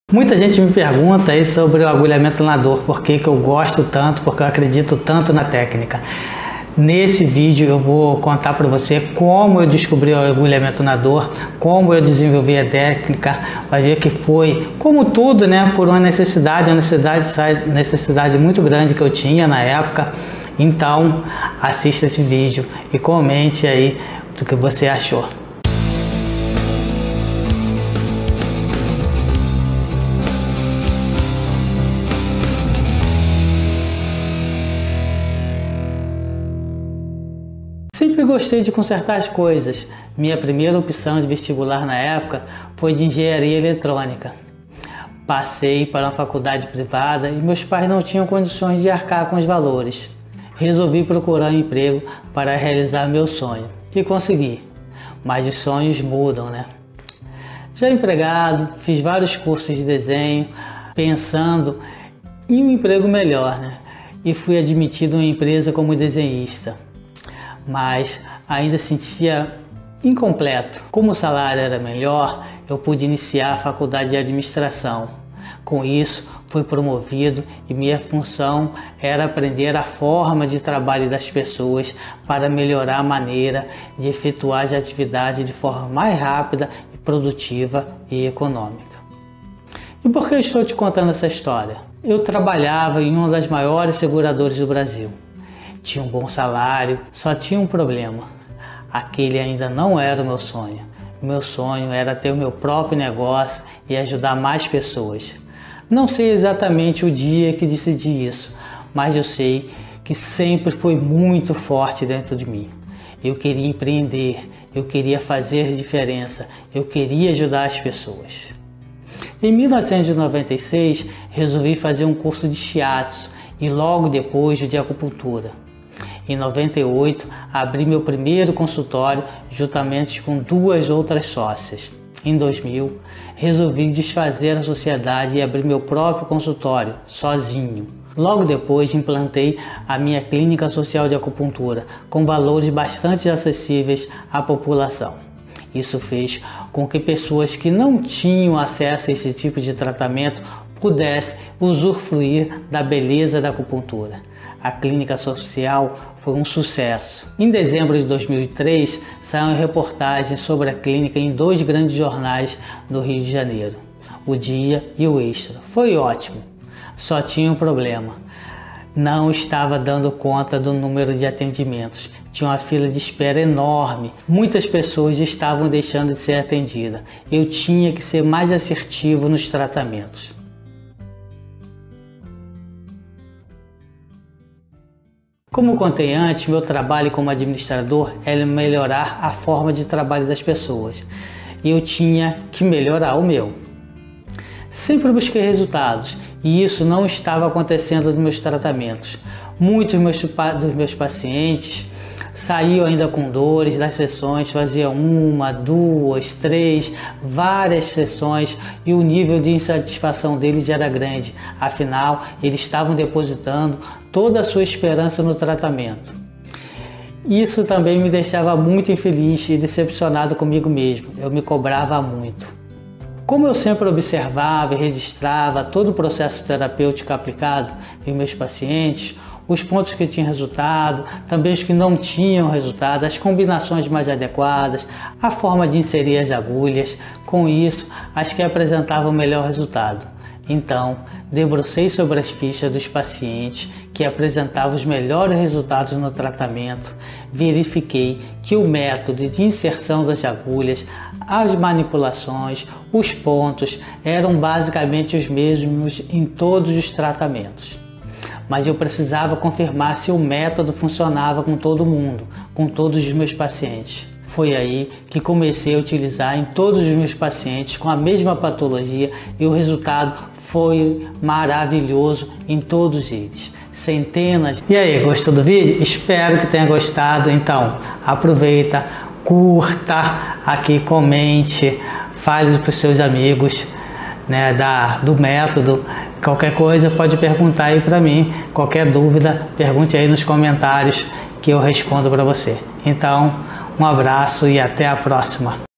Muita gente me pergunta aí sobre o agulhamento na dor, por que eu gosto tanto, porque eu acredito tanto na técnica. Nesse vídeo eu vou contar para você como eu descobri o agulhamento na dor, como eu desenvolvi a técnica. Vai ver que foi, como tudo, né, por uma necessidade muito grande que eu tinha na época. Então assista esse vídeo e comente aí do que você achou. Sempre gostei de consertar as coisas. Minha primeira opção de vestibular na época foi de engenharia eletrônica. Passei para uma faculdade privada e meus pais não tinham condições de arcar com os valores. Resolvi procurar um emprego para realizar meu sonho e consegui. Mas os sonhos mudam, né? Já empregado, fiz vários cursos de desenho, pensando em um emprego melhor, né? E fui admitido em uma empresa como desenhista. Mas ainda sentia incompleto. Como o salário era melhor, eu pude iniciar a faculdade de administração. Com isso, fui promovido e minha função era aprender a forma de trabalho das pessoas para melhorar a maneira de efetuar as atividades de forma mais rápida, produtiva e econômica. E por que eu estou te contando essa história? Eu trabalhava em uma das maiores seguradoras do Brasil. Tinha um bom salário, só tinha um problema. Aquele ainda não era o meu sonho. Meu sonho era ter o meu próprio negócio e ajudar mais pessoas. Não sei exatamente o dia que decidi isso, mas eu sei que sempre foi muito forte dentro de mim. Eu queria empreender, eu queria fazer diferença, eu queria ajudar as pessoas. Em 1996, resolvi fazer um curso de shiatsu e logo depois o de acupuntura. Em 98, abri meu primeiro consultório juntamente com 2 outras sócias. Em 2000, resolvi desfazer a sociedade e abrir meu próprio consultório, sozinho. Logo depois, implantei a minha clínica social de acupuntura, com valores bastante acessíveis à população. Isso fez com que pessoas que não tinham acesso a esse tipo de tratamento pudessem usufruir da beleza da acupuntura. A clínica social foi um sucesso. Em dezembro de 2003, saiu reportagem sobre a clínica em 2 grandes jornais do Rio de Janeiro, O Dia e o Extra. Foi ótimo. Só tinha um problema. Não estava dando conta do número de atendimentos. Tinha uma fila de espera enorme. Muitas pessoas estavam deixando de ser atendidas. Eu tinha que ser mais assertivo nos tratamentos. Como contei antes, meu trabalho como administrador era melhorar a forma de trabalho das pessoas. E eu tinha que melhorar o meu. Sempre busquei resultados e isso não estava acontecendo nos meus tratamentos. Muitos dos meus pacientes saíam ainda com dores das sessões, faziam 1, 2, 3, várias sessões e o nível de insatisfação deles era grande. Afinal, eles estavam depositando toda a sua esperança no tratamento. Isso também me deixava muito infeliz e decepcionado comigo mesmo. Eu me cobrava muito. Como eu sempre observava e registrava todo o processo terapêutico aplicado em meus pacientes, os pontos que tinham resultado, também os que não tinham resultado, as combinações mais adequadas, a forma de inserir as agulhas, com isso, as que apresentavam o melhor resultado. Então, debrucei sobre as fichas dos pacientes que apresentavam os melhores resultados no tratamento, verifiquei que o método de inserção das agulhas, as manipulações, os pontos eram basicamente os mesmos em todos os tratamentos. Mas eu precisava confirmar se o método funcionava com todo mundo, com todos os meus pacientes. Foi aí que comecei a utilizar em todos os meus pacientes com a mesma patologia e o resultado foi maravilhoso em todos eles. Centenas. E aí, gostou do vídeo? Espero que tenha gostado. Então, aproveita, curta aqui, comente, fale para os seus amigos, né, do método. Qualquer coisa pode perguntar aí para mim, qualquer dúvida, pergunte aí nos comentários que eu respondo para você. Então, um abraço e até a próxima.